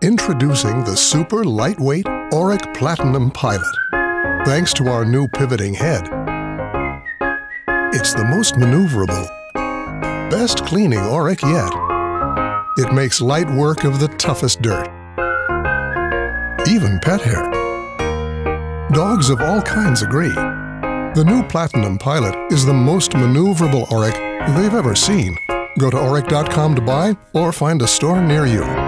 Introducing the super lightweight Oreck Platinum Pilot. Thanks to our new pivoting head, it's the most maneuverable, best cleaning Oreck yet. It makes light work of the toughest dirt, even pet hair. Dogs of all kinds agree. The new Platinum Pilot is the most maneuverable Oreck they've ever seen. Go to Oreck.com to buy or find a store near you.